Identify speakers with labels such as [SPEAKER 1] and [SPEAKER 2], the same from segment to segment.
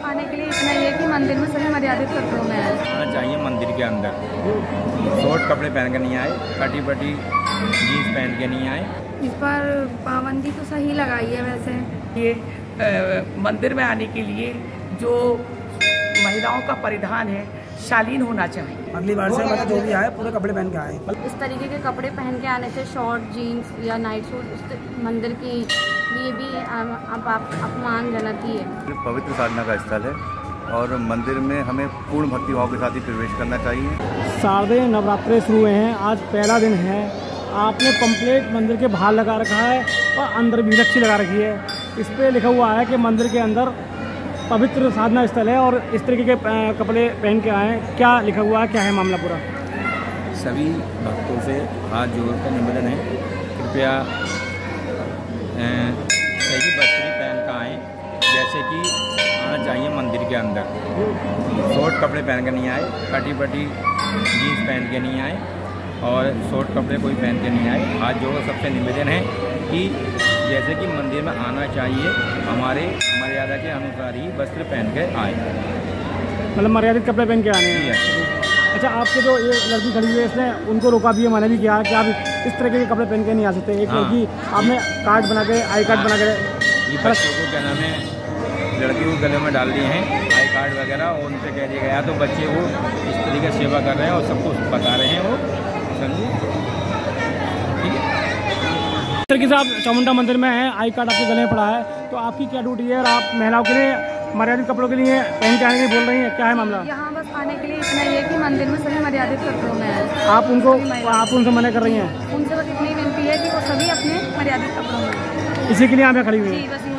[SPEAKER 1] आने के लिए इतना ये कि मंदिर में सभी मर्यादित कपड़ों में आए।
[SPEAKER 2] आना चाहिए मंदिर के अंदर, शॉर्ट कपड़े पहन के नहीं आए, कटी बटी जीन्स पहन के नहीं आए।
[SPEAKER 1] इस पर पाबंदी तो सही लगाई है वैसे।
[SPEAKER 3] ये मंदिर में आने के लिए जो महिलाओं का परिधान है शालीन होना चाहिए।
[SPEAKER 4] अगली बार से मतलब जो भी आए पूरे कपड़े पहन के आए।
[SPEAKER 1] इस तरीके के कपड़े पहन के आने से शॉर्ट जीन्स या नाइट सूट मंदिर की लिए भी अपमानजनक ही है।
[SPEAKER 5] पवित्र साधना का स्थल है और मंदिर में हमें पूर्ण भक्ति भाव के साथ ही प्रवेश करना चाहिए।
[SPEAKER 4] शारदीय नवरात्रे शुरू हुए हैं, आज पहला दिन है। आपने पंपलेट मंदिर के बाहर लगा रखा है और अंदर भी लच्छी लगा रखी है। इस पर लिखा हुआ है कि मंदिर के अंदर पवित्र साधना स्थल है और इस तरीके के कपड़े पहन के आए। क्या लिखा हुआ है, क्या है मामला पूरा?
[SPEAKER 2] सभी भक्तों से हाथ जोड़कर निवेदन है, कृपया सही वस्त्र पहन कर आएँ। जैसे कि आना चाहिए मंदिर के अंदर, शॉर्ट कपड़े पहन के नहीं आए, कटी बटी जीन्स पहन के नहीं आए और शॉर्ट कपड़े कोई पहन के नहीं आए। हाथ जोड़कर सबसे निवेदन है कि जैसे कि मंदिर में आना चाहिए, हमारे मर्यादा के अनुसार ही वस्त्र पहन के आए,
[SPEAKER 4] मतलब मर्यादित कपड़े पहन के आने हैं। अच्छा, आपके जो ये लड़की खड़ी हुई है इसने उनको रोका भी है, मैंने भी किया कि आप इस तरह के कपड़े पहन के नहीं आ सकते। एक लड़की आपने कार्ड बना के, आई कार्ड बना के
[SPEAKER 2] ये बच्चों को क्या नाम है, लड़की को गले में डाल दिए हैं आई कार्ड वगैरह, और उनसे कह दिया गया तो बच्चे वो इस तरीके से सेवा कर रहे हैं और सबको बता रहे हैं। वो समझिए, ठीक है।
[SPEAKER 4] इस तरीके से आप चामुंडा मंदिर में हैं, आई कार्ड आपके गले में पड़ा है, तो आपकी क्या ड्यूटी है और आप महिलाओं के लिए मर्यादित कपड़ों के लिए पहन के आने के लिए बोल रही हैं, क्या है मामला?
[SPEAKER 1] यहाँ बस आने के लिए इतना ये कि मंदिर में सभी मर्यादित कपड़ों में आए।
[SPEAKER 4] आप उनसे मना कर रही हैं?
[SPEAKER 1] उनसे बस इतनी विनती है कि वो सभी अपने मर्यादित कपड़ों में।
[SPEAKER 4] इसी के लिए यहाँ पे खड़ी हुई है।
[SPEAKER 1] बस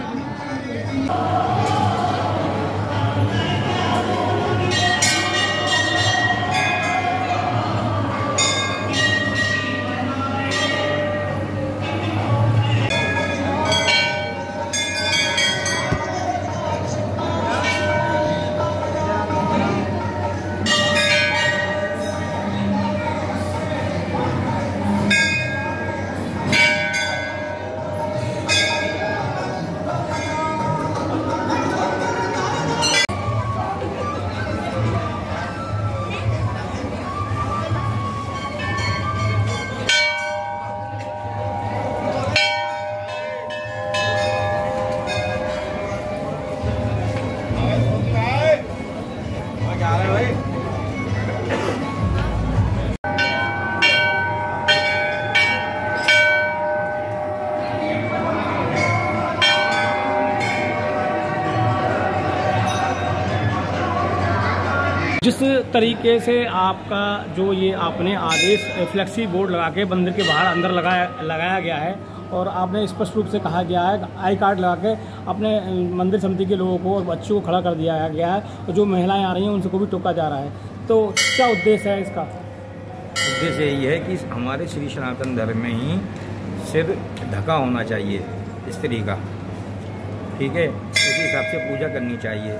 [SPEAKER 4] जिस तरीके से आपका जो ये आपने आदेश फ्लेक्सी बोर्ड लगा के मंदिर के बाहर अंदर लगाया गया है और आपने स्पष्ट रूप से कहा गया है आई कार्ड लगा के अपने मंदिर समिति के लोगों को और बच्चों को खड़ा कर दिया गया है और जो महिलाएं आ रही हैं उनको भी टोका जा रहा है, तो क्या उद्देश्य है इसका?
[SPEAKER 2] उद्देश्य यही है कि हमारे श्री सनातन धर्म में ही सिर ढका होना चाहिए स्त्री का, ठीक है, उसी हिसाब से पूजा करनी चाहिए।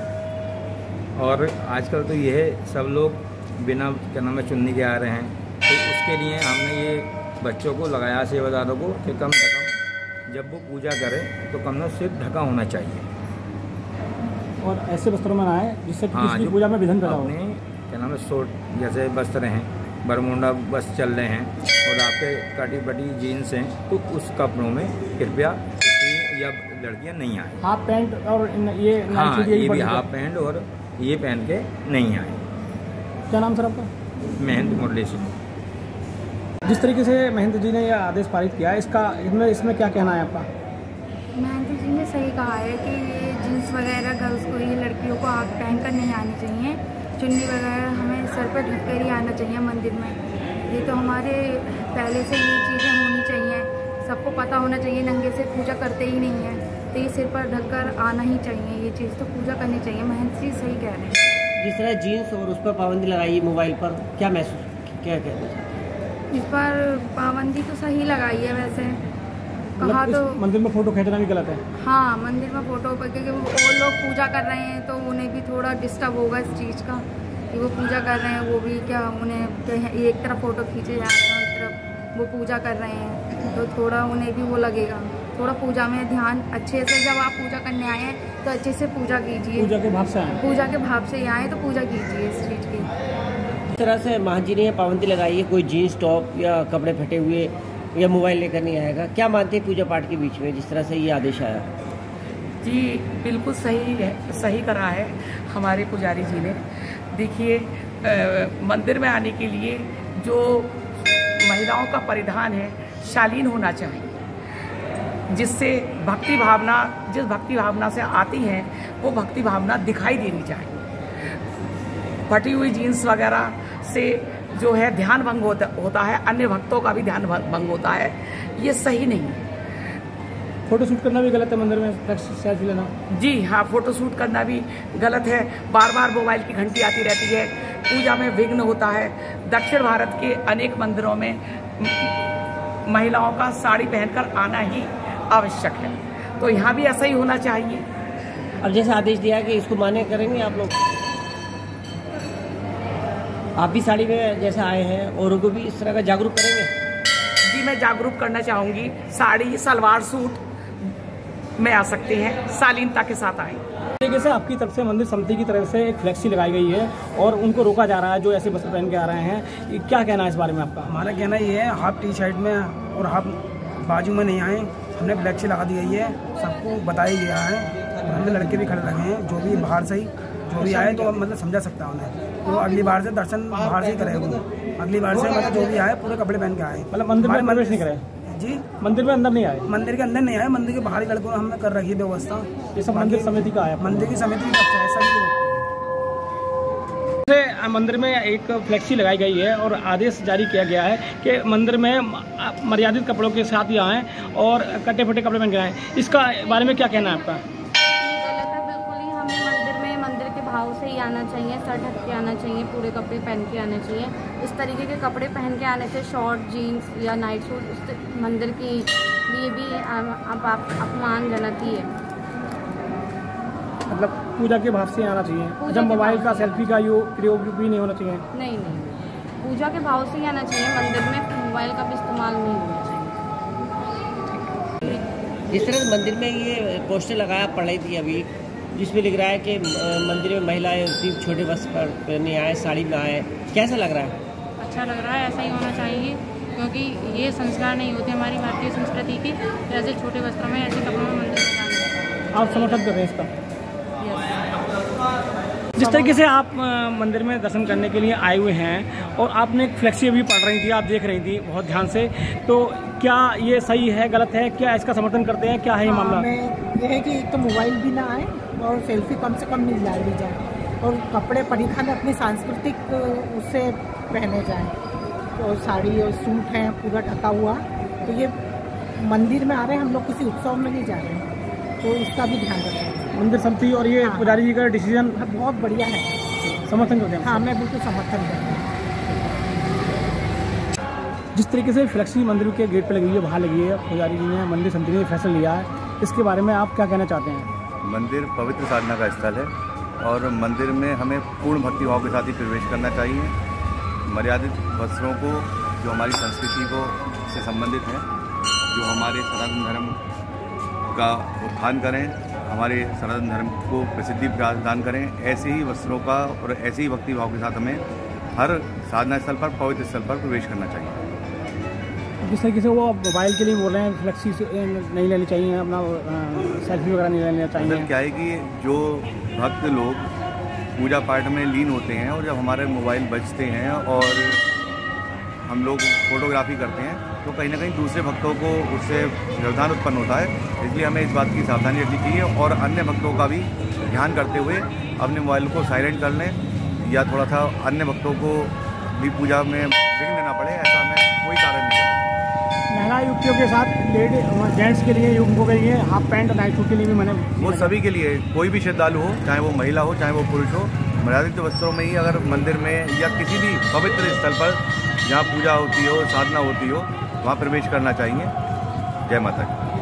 [SPEAKER 2] और आजकल तो ये है सब लोग बिना क्या नाम है चुन्नी के आ रहे हैं, तो उसके लिए हमने ये बच्चों को लगाया, सेवादारों को, कि कम से कम जब वो पूजा करें तो कम से कम सिर ढका होना चाहिए
[SPEAKER 4] और ऐसे वस्त्रों में आए जिससे किसी पूजा में विघ्न पैदा हो।
[SPEAKER 2] क्या नाम है शॉर्ट जैसे वस्त्र हैं, बरमूंडा बस चल रहे हैं और आपके कटी बटी जीन्स हैं, तो उस कपड़ों में कृपया स्त्री या लड़कियां नहीं आए।
[SPEAKER 4] हाफ पैंट और ये
[SPEAKER 2] भी हाफ पैंट और ये पहन के नहीं आए।
[SPEAKER 4] क्या नाम सर आपका?
[SPEAKER 2] महेंद्र मुरली सिंह।
[SPEAKER 4] जिस तरीके से महेंद्र जी ने यह आदेश पारित किया, इसमें क्या कहना है आपका?
[SPEAKER 1] महेंद्र जी ने सही कहा है कि ये जीन्स वगैरह गर्ल्स को, ये लड़कियों को हाफ पहन कर नहीं आनी चाहिए, चुन्नी वगैरह हमें सर पर ढक कर ही आना चाहिए मंदिर में। ये तो हमारे पहले से ये चीज़ें होनी चाहिए, सबको पता होना चाहिए, नंगे से पूजा करते ही नहीं है, तो ये सिर पर ढककर आना ही चाहिए, ये चीज़ तो पूजा करनी चाहिए। महेंद्र जी सही कह रहे हैं।
[SPEAKER 6] जिस तरह जीन्स और उस पर पाबंदी लगाई मोबाइल पर, क्या महसूस, क्या कहते हैं?
[SPEAKER 1] इस पर पाबंदी तो सही लगाई है वैसे, कहा तो
[SPEAKER 4] मंदिर में फोटो खींचना भी गलत है।
[SPEAKER 1] हाँ, मंदिर में फोटो, क्योंकि वो लोग पूजा कर रहे हैं तो उन्हें भी थोड़ा डिस्टर्ब होगा इस चीज़ का कि वो पूजा कर रहे हैं, वो भी क्या उन्हें एक तरफ फ़ोटो खींचे जा रहे हैं, एक तरफ वो पूजा कर रहे हैं, तो थोड़ा उन्हें भी वो लगेगा, थोड़ा पूजा में ध्यान अच्छे से, जब आप पूजा करने आए हैं तो अच्छे से पूजा कीजिए।
[SPEAKER 4] पूजा के भाव से आए,
[SPEAKER 1] पूजा के भाव से ही आए तो पूजा कीजिए इस चीज़ की।
[SPEAKER 6] इस तरह से महाजी ने पाबंदी लगाई है, कोई जीन्स टॉप या कपड़े फटे हुए या मोबाइल लेकर नहीं आएगा, क्या मानते हैं पूजा पाठ के बीच में जिस तरह से ये आदेश आया?
[SPEAKER 3] जी बिल्कुल सही है, सही करा है हमारे पुजारी जी ने। देखिए मंदिर में आने के लिए जो महिलाओं का परिधान है शालीन होना चाहिए, जिससे भक्ति भावना, जिस भक्ति भावना से आती हैं वो भक्ति भावना दिखाई देनी चाहिए। फटी हुई जीन्स वगैरह से जो है ध्यान भंग होता है, अन्य भक्तों का भी ध्यान भंग होता है, ये सही नहीं है।
[SPEAKER 4] फोटो शूट करना भी गलत है मंदिर में, सेल्फी लेना? जी
[SPEAKER 3] हाँ, फोटो शूट करना भी गलत है। बार बार मोबाइल की घंटी आती रहती है, पूजा में विघ्न होता है। दक्षिण भारत के अनेक मंदिरों में महिलाओं का साड़ी पहनकर आना ही आवश्यक है, तो यहाँ भी ऐसा ही होना चाहिए।
[SPEAKER 6] अब जैसे आदेश दिया कि इसको मान्य करेंगे आप लोग, आप भी साड़ी में जैसे आए हैं औरों को भी इस तरह का जागरूक करेंगे?
[SPEAKER 3] जी मैं जागरूक करना चाहूँगी, साड़ी सलवार सूट में आ सकते हैं, शालीनता के साथ आएँ।
[SPEAKER 4] तरीके से आपकी तरफ से मंदिर समिति की तरफ से एक फ्लेक्सी लगाई गई है और उनको रोका जा रहा है जो ऐसे वस्त्र पहन के आ रहे हैं, क्या कहना है इस बारे में आपका?
[SPEAKER 7] हमारा कहना ये है, हाफ टी शर्ट में और हाफ बाजू में नहीं आए। हमने फ्लेक्सी लगा दी गई है, सबको बताया गया है। हमने लड़के भी खड़े रखे हैं, जो भी बाहर से ही जो भी आए तो मतलब समझा सकता है उन्हें, तो अगली बार से दर्शन बाहर से ही करे वो। अगली बार से मतलब जो भी आए पूरे कपड़े पहन के आए,
[SPEAKER 4] मतलब मंदिर में प्रवेश नहीं करे
[SPEAKER 7] जी,
[SPEAKER 4] मंदिर में अंदर नहीं आए,
[SPEAKER 7] मंदिर के अंदर नहीं आए, मंदिर के बाहर ही लड़कों ने हमने कर रखी है व्यवस्था।
[SPEAKER 4] ये सब मंदिर समिति का है,
[SPEAKER 7] मंदिर की समिति की तरफ से है सभी।
[SPEAKER 4] मंदिर में एक फ्लेक्सी लगाई गई है और आदेश जारी किया गया है कि मंदिर में मर्यादित कपड़ों के साथ ही आएँ और कटे फटे कपड़े पहन के आएँ, इसका बारे में क्या कहना है आपका?
[SPEAKER 1] गलत है बिल्कुल ही। हमें मंदिर में मंदिर के भाव से ही आना चाहिए, सर ढक के आना चाहिए, पूरे कपड़े पहन के आना चाहिए। इस तरीके के कपड़े पहन के आने से शॉर्ट जीन्स या नाइट सूट उस मंदिर के लिए भी अपमानजनक ही है।
[SPEAKER 4] मतलब पूजा के भाव से आना चाहिए, जब मोबाइल का सेल्फी का प्रयोग भी नहीं होना चाहिए?
[SPEAKER 1] नहीं, पूजा के भाव से ही आना चाहिए, मंदिर में मोबाइल का भी इस्तेमाल नहीं होना चाहिए।
[SPEAKER 6] जिस तरह मंदिर में ये पोस्टर लगाया पड़ रही थी अभी, जिसमें लिख रहा है कि मंदिर में महिलाएं छोटे वस्त्र पहने आए, साड़ी में आए, कैसा लग रहा है?
[SPEAKER 8] अच्छा लग रहा है, ऐसा ही होना चाहिए, क्योंकि ये संस्कार नहीं होते हमारी भारतीय संस्कृति के, ऐसे छोटे वस्त्रों में ऐसे कपड़ों में मंदिर में जाना।
[SPEAKER 4] आप समर्थन कर रहे हैं इसका? जिस तरीके से आप मंदिर में दर्शन करने के लिए आए हुए हैं और आपने एक फ्लेक्सी अभी पढ़ रही थी, आप देख रही थी बहुत ध्यान से, तो क्या ये सही है, गलत है, क्या इसका समर्थन करते हैं, क्या है ये मामला?
[SPEAKER 9] ये है कि एक तो मोबाइल भी ना आए और सेल्फी कम से कम नहीं ली जाए और कपड़े परिधान अपनी सांस्कृतिक उससे पहने जाएं, तो साड़ी और सूट है पूरा ढका हुआ, तो ये मंदिर में आ रहे हैं, हम लोग किसी उत्सव में नहीं जा रहे हैं, तो इसका भी ध्यान रखें।
[SPEAKER 4] मंदिर समिति और ये पुजारी जी का डिसीजन
[SPEAKER 9] बहुत बढ़िया है,
[SPEAKER 4] समर्थन करते हैं?
[SPEAKER 9] हाँ, मैं बिल्कुल समर्थन करती हूँ।
[SPEAKER 4] जिस तरीके से फ्लेक्सी मंदिर के गेट पर लगी हुई है, बाहर लगी है, पुजारी जी ने, मंदिर समिति ने फैसला लिया है, इसके बारे में आप क्या कहना चाहते हैं?
[SPEAKER 5] मंदिर पवित्र साधना का स्थल है और मंदिर में हमें पूर्ण भक्ति भाव के साथ ही प्रवेश करना चाहिए। मर्यादित वस्त्रों को, जो हमारी संस्कृति को से संबंधित हैं, जो हमारे सनातन धर्म का उत्थान करें, हमारे सनातन धर्म को प्रसिद्धि प्रदान करें, ऐसे ही वस्त्रों का और ऐसे ही भक्ति भाव के साथ हमें हर साधना स्थल पर, पवित्र स्थल पर प्रवेश करना चाहिए।
[SPEAKER 4] जिस तरीके से वो मोबाइल के लिए बोल रहे हैं, फ्लेक्सी नहीं लेनी चाहिए, अपना सेल्फी वगैरह नहीं लेना चाहिए।
[SPEAKER 5] मतलब क्या है कि जो भक्त लोग पूजा पाठ में लीन होते हैं और जब हमारे मोबाइल बजते हैं और हम लोग फोटोग्राफी करते हैं, तो कहीं ना कहीं दूसरे भक्तों को उससे व्यवधान उत्पन्न होता है, इसलिए हमें इस बात की सावधानी रखनी चाहिए और अन्य भक्तों का भी ध्यान करते हुए अपने मोबाइल को साइलेंट कर लें, या थोड़ा सा अन्य भक्तों को भी पूजा में विघ्न देना पड़े, ऐसा हमें कोई कारण नहीं है।
[SPEAKER 4] महिला युवतियों के साथ जेंट्स के लिए, युवकों के लिए हाफ पैंट नाइट सूट के लिए भी मैंने
[SPEAKER 5] वो सभी के लिए, कोई भी श्रद्धालु हो, चाहे वो महिला हो चाहे वो पुरुष हो, मर्यादित वस्त्रों में ही अगर मंदिर में या किसी भी पवित्र स्थल पर जहाँ पूजा होती हो, साधना होती हो, वहाँ प्रवेश करना चाहिए। जय माता की।